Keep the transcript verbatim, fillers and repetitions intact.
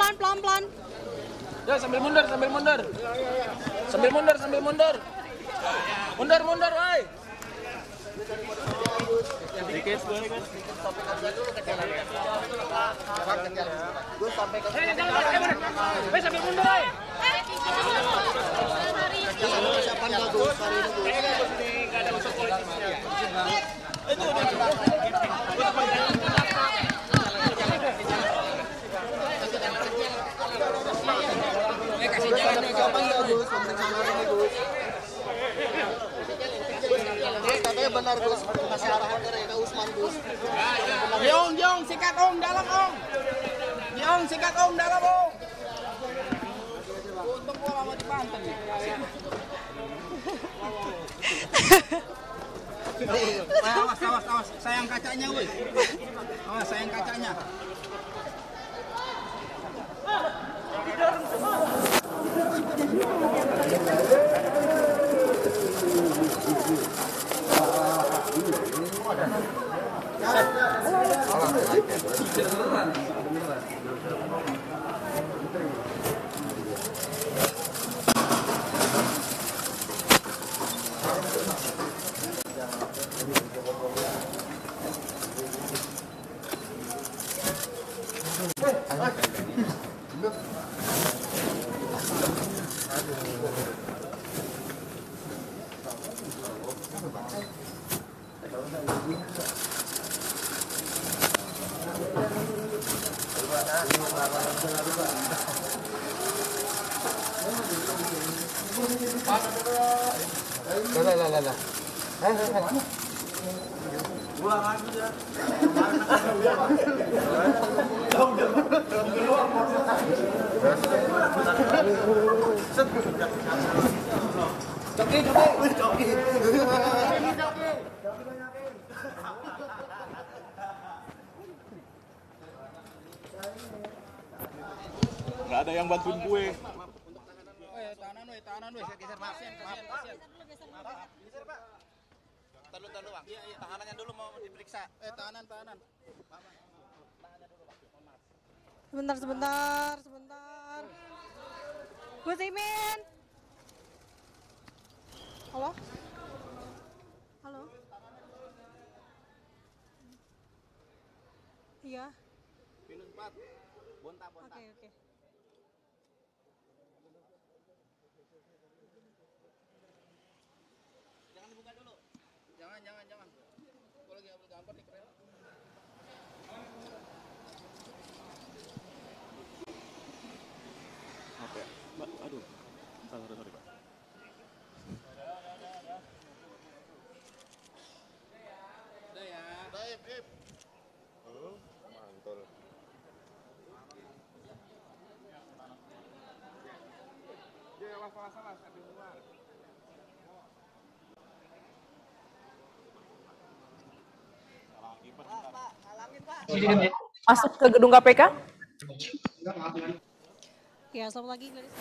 pelan-pelan, pelan-pelan. Ya, sambil mundur, sambil mundur. Sambil mundur, sambil mundur. Mundur, mundur, woi. Dikit, boleh kan? Gue sampai ke sini. Woi, sambil mundur, woi. Siapa yang bagus hari ini, Gus? Enggak ada unsur politisnya. Itu Eh, kasih jalan nih, siapa yang bagus? Pemeriksaan hari ini, Gus. Gus, katanya benar, Gus. Kasih arahan dari Kak Usman, Gus. Jong, Jong, sikat Om, dalam Om. Jong, sikat Om, dalam Om. Untung gua lama di Banten nih. Awas, awas, awas. Sayang kacanya, woi. Awas, sayang kacanya. Lah lah lah lah. Eh eh. Pulang lagi ya. Coki, coki, coki. Nggak ada yang bantuin gue. Tahanan, weh, tahanan, weh, saya geser, maaf, maaf, maaf, geser, Pak. Tahan dulu, Bang. Iya, iya, tahanannya dulu mau diperiksa. Eh, tahanan, tahanan. Sebentar, sebentar, sebentar. Gus Imin. Halo? Halo? Iya. Minus empat. Bonta, bonta. Oke, oke. Jangan dibuka dulu. Jangan, jangan, jangan. Kalau lagi ambil gambar nih keren. Oke, Mbak, aduh. Sorry, sorry, Pak. Udah ya. Udah, Ip, Ip. Oh, mantul. Ya, awas, awas, awas, ada luar. Masuk ke gedung K P K? Ya, selamat pagi, Gladys.